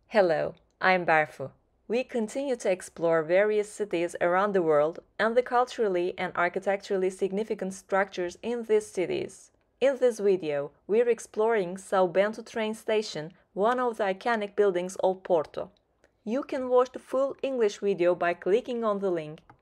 Hello, I'm Barfu. We continue to explore various cities around the world and the culturally and architecturally significant structures in these cities. In this video, we're exploring São Bento train station, one of the iconic buildings of Porto. You can watch the full English video by clicking on the link